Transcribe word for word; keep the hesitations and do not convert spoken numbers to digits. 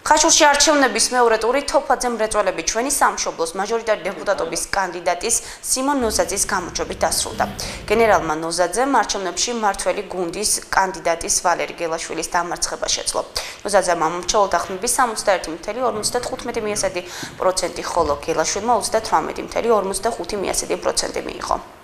ხაშურში არჩევნების მეორე ტური თოფაძე მრეწველები ჩვენი სამშობლოს მაჟორიტარი დეპუტატობის კანდიდატის სიმონ ნოზაძის გამოჩობით დასრულდა. გენერალმა ნოზაძემ არჩევნებში მმართველი გუნდის კანდიდატის ვალერი გელაშვილის დამარცხება შეძლო. ნოზაძემ ამომრჩეველთა ხმების სამოცდაერთი მცდელი ორმოცდათხუთმეტი მიასადი პროცენტი, ხოლო გელაშვილმა ოცდათვრამეტი მცდელი ორმოცდახუთი მიასადი პროცენტი მიიღო.